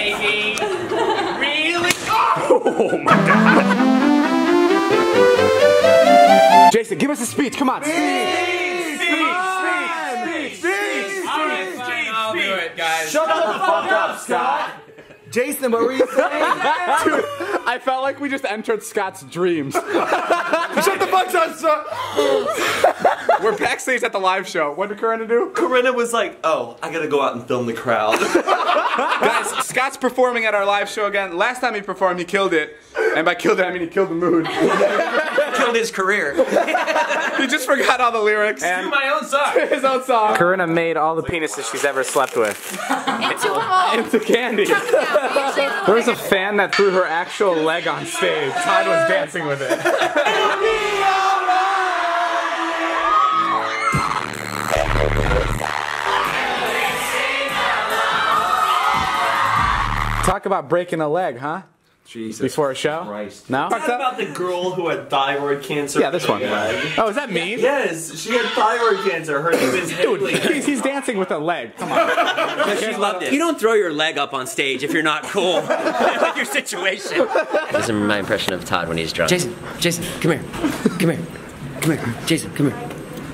baby. Really? Oh my God. Jason, give us a speech. Come on. Speech. I'll do it, guys. Shut the fuck up, Scott. Jason, what were you saying? Dude, I felt like we just entered Scott's dreams. Shut the fuck up, Scott. We're backstage at the live show. What did Corinna do? Corinna was like, oh, I gotta go out and film the crowd. Guys, Scott's performing at our live show again. Last time he performed, he killed it. And by killed it, I mean he killed the mood. Killed his career. He just forgot all the lyrics. And my own song. His own song. Corinna made all the penises she's ever slept with Into them all. Into candy. There was a fan that threw her actual leg on stage. Todd was dancing with it. Talk about breaking a leg, huh? Jesus. Before a show? Christ. No? Talk about the girl who had thyroid cancer. Yeah, this one. Leg. Oh, is that me? Yes, she had thyroid cancer. Her name is Haley. Dude, he's dancing with a leg. Come on. She loved it. You don't throw your leg up on stage if you're not cool with your situation. This is my impression of Todd when he's drunk. Jason, come here. Come here. Come here. Jason, come here.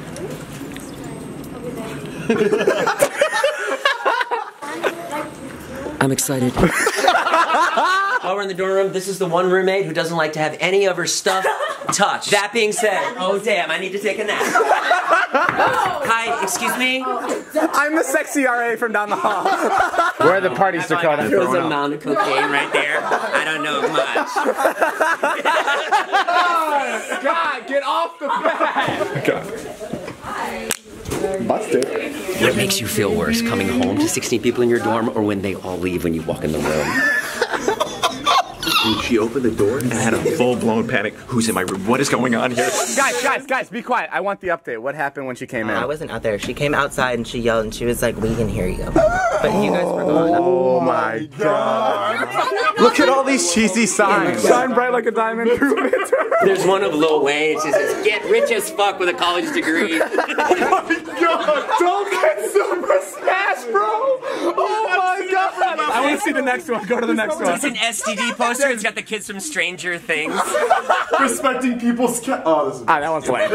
I'm excited. While we're in the dorm room, this is the one roommate who doesn't like to have any of her stuff touched. That being said, oh damn, I need to take a nap. Hi, excuse me? I'm the sexy RA from down the hall. Where are the parties, Dakota? There's a mound of cocaine right there. I don't know much. God, get off the bed! Busted. What makes you feel worse, coming home to 16 people in your dorm or when they all leave when you walk in the room? She opened the door and I had a full-blown panic. Who's in my room? What is going on here? Guys, be quiet. I want the update. What happened when she came in? I wasn't out there. She came outside and she yelled and she was like, we can hear you. But you guys were gone. Oh my God. Look at all these cheesy signs. Shine bright like a diamond. There's one of Lil Wayne. It says, get rich as fuck with a college degree. Oh my God. Don't get Super Smash, bro. Oh my God. I want to see the next one. Go to the next one. It's an STD poster. It's got the kids from Stranger Things. Respecting people's Oh, this is... Ah, that one's lame.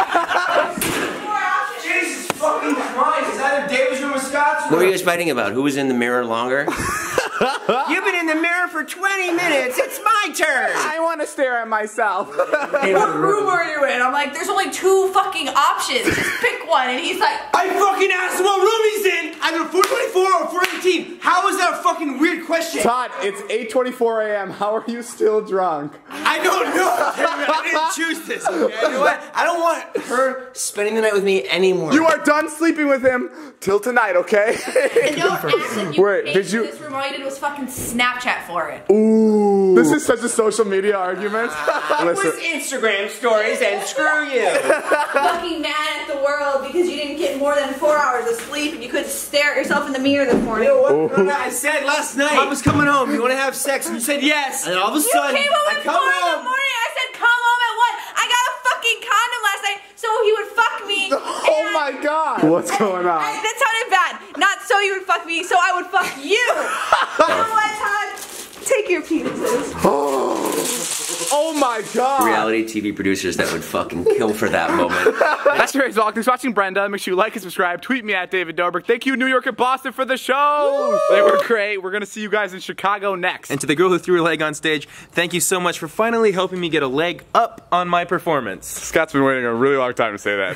Jesus fucking Christ. Is that a David's room of Scott's room? What were you guys fighting about? Who was in the mirror longer? You've been in the mirror for 20 minutes. It's my turn. I want to stare at myself. What room are you in? I'm like, there's only 2 fucking options. Just pick one. And he's like, I fucking asked him what room he's in! Either 424 or 418. How is that a fucking weird question? Todd, it's 8:24 a.m. How are you still drunk? I don't know. I didn't choose this. Okay? You know what? I don't want her. Spending the night with me anymore. You are done sleeping with him till tonight, okay? and don't act that you Wait, paid did you- this room. All you did was fucking Snapchat for it. Ooh. This is such a social media argument. It was Instagram stories and screw you. Fucking mad at the world because you didn't get more than 4 hours of sleep and you couldn't stare at yourself in the mirror this morning. You know what? I said last night, I was coming home. You want to have sex? And you said yes. And all of a sudden, You came home I at 4 come in the home. morning. I said, come home at what? I got a fucking condom last night so he would fuck me. Oh my God. What's going on? That sounded bad. Not so you would fuck me, so I would fuck you. You know what, Todd? Take your penises. Oh my God. Reality TV producers that would fucking kill for that moment. That's today's vlog. Thanks for watching, Brenda. Make sure you like and subscribe. Tweet me at David Dobrik. Thank you, New York and Boston, for the shows. They were great. We're going to see you guys in Chicago next. And to the girl who threw her leg on stage, thank you so much for finally helping me get a leg up on my performance. Scott's been waiting a really long time to say that.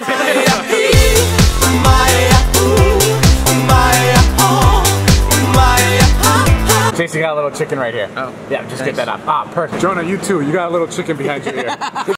Jason, you got a little chicken right here. Oh. Yeah, just get that up. Ah, perfect. Jonah, you too. You got a little chicken behind you here.